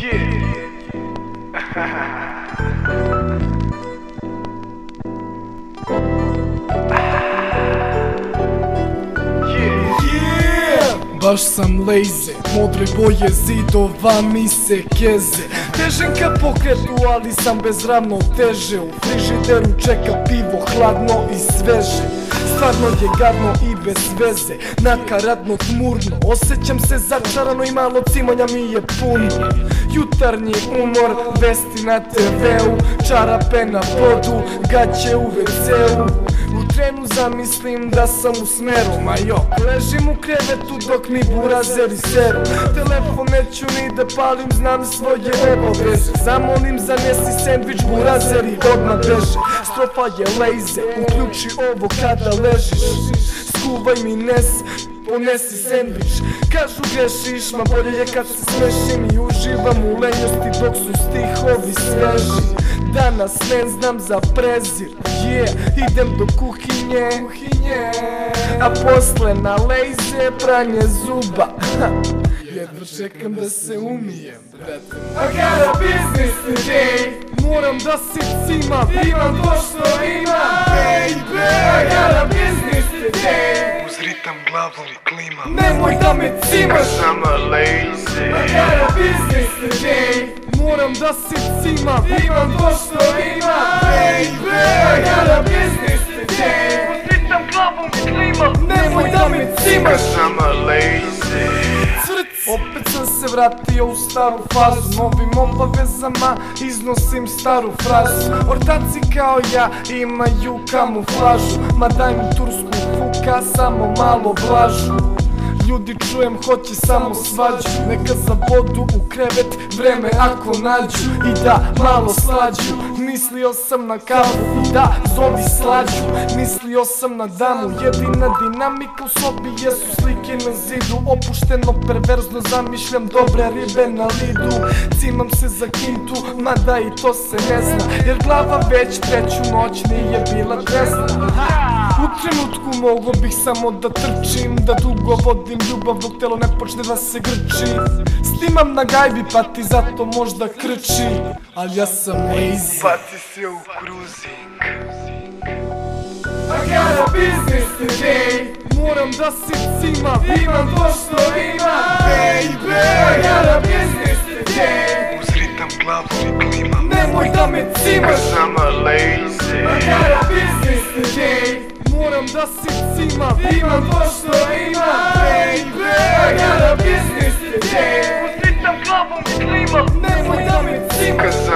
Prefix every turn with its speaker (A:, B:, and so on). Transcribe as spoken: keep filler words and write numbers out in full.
A: Baš sam lazy, modre boje zidova mi se keze. Težem ka pokretu, ali sam bez ravnoteže. U frižideru čeka pivo, hladno i sveže. Stvarno je gadno i bez veze, nakaradno, tmurno. Osjećam se začarano i malo cimonja mi je puno. Jutarnji umor, vesti na te veu, čarape na podu, gaće u ve ceu. U trenu zamislim da sam u smeru, ma jo, ležim u krevetu dok mi burazeri seru. Telefon neću ni da palim, znam svoje obaveze. Zamolim zanesi sendvič, burazeri odmah beže. Strofa je lejze, uključi ovo kada ležiš. Skuvaj mi nes, ponesi sendvič. Kažu grešiš, ma bolje je kad se smešim i uživam u lenjosti dok su stihovi sveži. Danas ne znam za prezir, yeah, idem do kuhinje, a posle na lejze pranje zuba. Jedva čekam da se umijem, brate. I got a business today, moram da si cima, imam to što imam, baby. I got a business today,
B: uz ritam glavom klima,
A: nemoj da me cimaš,
B: samo lazy.
A: I got a business today, moram da si cima, imam to što imam, baby. I got a business today,
B: Uz ritam glavom klima,
A: nemoj da me cimaš,
B: samo lazy.
A: Opet sam se vratio u staru fazu, novim obavezama iznosim staru frazu. Ortaci kao ja imaju kamuflažu, ma daj mi tursku fuka, samo malo blažu. Ljudi čujem hoće samo svađu, neka zabodu u krevet vreme ako nađu. I da malo slađu, mislio sam na kavu i da zovi slađu. Mislio sam na damu, jedina dinamika u sobi jesu slike na zidu. Opušteno, perverzno zamišljam dobre ribe na lidu. Cimam se za kintu, mada i to se ne zna, jer glava već treću noć nije bila tresna. U trenutku mogo bih samo da trčim, da dugo vodim ljubav dok telo ne počne da se grči. Snimam na gajbi pa ti zato možda krči, ali ja sam lazy.
B: Baci se u cruising.
A: I got a business today, moram da si cima, imam to što imam, baby. I got a business today,
B: Uz ritam glavom klima,
A: nemoj da me cimaš,
B: samo lazy.
A: I got a business today, moram da si cima, imam to što imam, baby. I got a business today,
B: Uz ritam glavom klima,
A: nemoj da me cimaš.